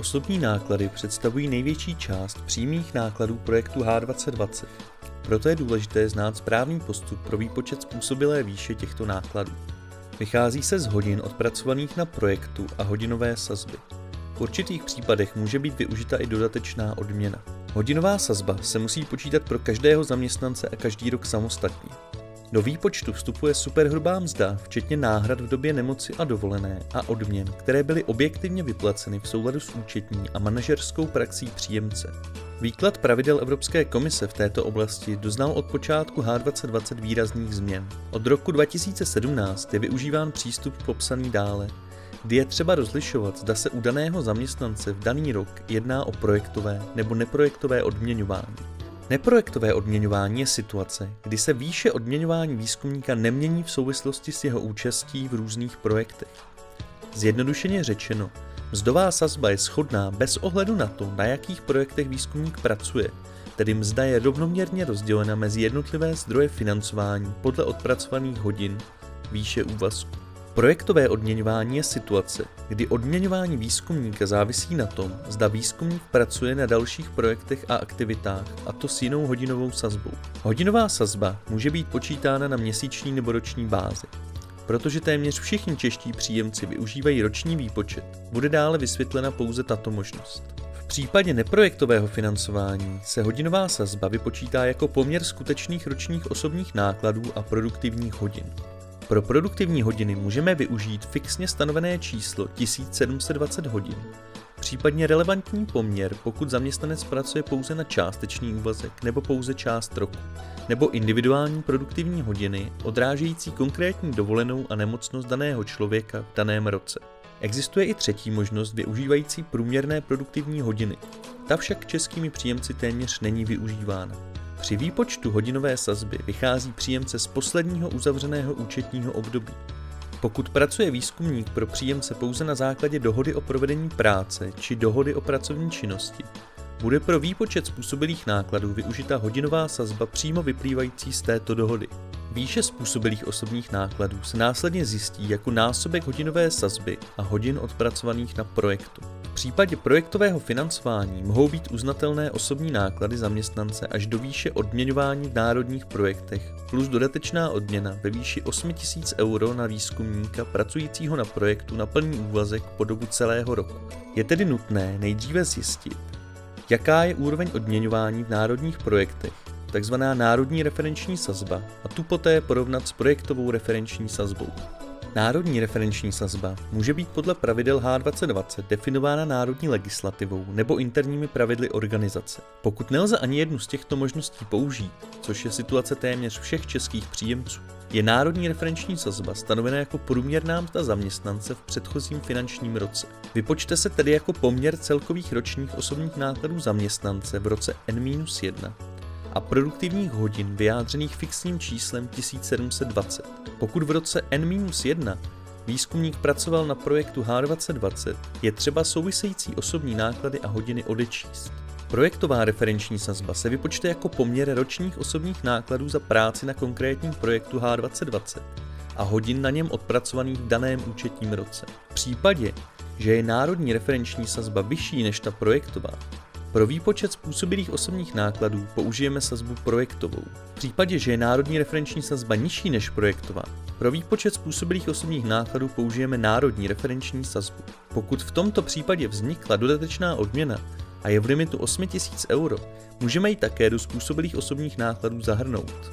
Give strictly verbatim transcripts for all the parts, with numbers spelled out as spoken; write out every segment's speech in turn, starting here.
Osobní náklady představují největší část přímých nákladů projektu H dvacet dvacet. Proto je důležité znát správný postup pro výpočet způsobilé výše těchto nákladů. Vychází se z hodin odpracovaných na projektu a hodinové sazby. V určitých případech může být využita i dodatečná odměna. Hodinová sazba se musí počítat pro každého zaměstnance a každý rok samostatně. Do výpočtu vstupuje superhrubá mzda, včetně náhrad v době nemoci a dovolené a odměn, které byly objektivně vyplaceny v souladu s účetní a manažerskou praxí příjemce. Výklad pravidel Evropské komise v této oblasti doznal od počátku H dvacet dvacet výrazných změn. Od roku dva tisíce sedmnáct je využíván přístup popsaný dále, kdy je třeba rozlišovat, zda se u daného zaměstnance v daný rok jedná o projektové nebo neprojektové odměňování. Neprojektové odměňování je situace, kdy se výše odměňování výzkumníka nemění v souvislosti s jeho účastí v různých projektech. Zjednodušeně řečeno, mzdová sazba je shodná bez ohledu na to, na jakých projektech výzkumník pracuje, tedy mzda je rovnoměrně rozdělena mezi jednotlivé zdroje financování podle odpracovaných hodin, výše úvazku. Projektové odměňování je situace, kdy odměňování výzkumníka závisí na tom, zda výzkumník pracuje na dalších projektech a aktivitách, a to s jinou hodinovou sazbou. Hodinová sazba může být počítána na měsíční nebo roční bázi. Protože téměř všichni čeští příjemci využívají roční výpočet, bude dále vysvětlena pouze tato možnost. V případě neprojektového financování se hodinová sazba vypočítá jako poměr skutečných ročních osobních nákladů a produktivních hodin. Pro produktivní hodiny můžeme využít fixně stanovené číslo tisíc sedm set dvacet hodin, případně relevantní poměr, pokud zaměstnanec pracuje pouze na částečný úvazek nebo pouze část roku, nebo individuální produktivní hodiny odrážející konkrétní dovolenou a nemocnost daného člověka v daném roce. Existuje i třetí možnost využívající průměrné produktivní hodiny, ta však českými příjemci téměř není využívána. Při výpočtu hodinové sazby vychází příjemce z posledního uzavřeného účetního období. Pokud pracuje výzkumník pro příjemce pouze na základě dohody o provedení práce či dohody o pracovní činnosti, bude pro výpočet způsobilých nákladů využita hodinová sazba přímo vyplývající z této dohody. Výše způsobilých osobních nákladů se následně zjistí jako násobek hodinové sazby a hodin odpracovaných na projektu. V případě projektového financování mohou být uznatelné osobní náklady zaměstnance až do výše odměňování v národních projektech plus dodatečná odměna ve výši osm tisíc euro na výzkumníka pracujícího na projektu na plný úvazek po dobu celého roku. Je tedy nutné nejdříve zjistit, jaká je úroveň odměňování v národních projektech, takzvaná národní referenční sazba, a tu poté porovnat s projektovou referenční sazbou. Národní referenční sazba může být podle pravidel H dvacet dvacet definována národní legislativou nebo interními pravidly organizace. Pokud nelze ani jednu z těchto možností použít, což je situace téměř všech českých příjemců, je národní referenční sazba stanovena jako průměrná mzda zaměstnance v předchozím finančním roce. Vypočte se tedy jako poměr celkových ročních osobních nákladů zaměstnance v roce N jedna a produktivních hodin vyjádřených fixním číslem tisíc sedm set dvacet. Pokud v roce N jedna výzkumník pracoval na projektu H dvacet dvacet, je třeba související osobní náklady a hodiny odečíst. Projektová referenční sazba se vypočte jako poměr ročních osobních nákladů za práci na konkrétním projektu H dvacet dvacet a hodin na něm odpracovaných v daném účetním roce. V případě, že je národní referenční sazba vyšší než ta projektová, pro výpočet způsobilých osobních nákladů použijeme sazbu projektovou. V případě, že je národní referenční sazba nižší než projektová, pro výpočet způsobilých osobních nákladů použijeme národní referenční sazbu. Pokud v tomto případě vznikla dodatečná odměna a je v limitu osm tisíc euro, můžeme ji také do způsobilých osobních nákladů zahrnout.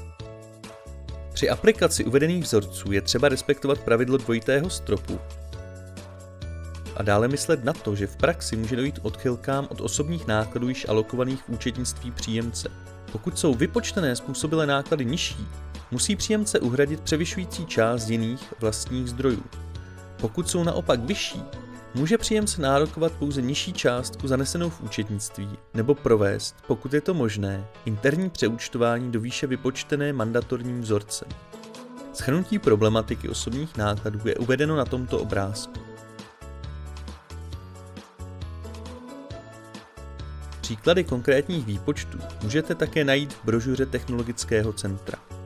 Při aplikaci uvedených vzorců je třeba respektovat pravidlo dvojitého stropu a dále myslet na to, že v praxi může dojít odchylkám od osobních nákladů již alokovaných v účetnictví příjemce. Pokud jsou vypočtené způsobilé náklady nižší, musí příjemce uhradit převyšující část jiných vlastních zdrojů. Pokud jsou naopak vyšší, může příjemce nárokovat pouze nižší částku zanesenou v účetnictví nebo provést, pokud je to možné, interní přeúčtování do výše vypočtené mandatorním vzorcem. Shrnutí problematiky osobních nákladů je uvedeno na tomto obrázku. Příklady konkrétních výpočtů můžete také najít v brožuře Technologického centra.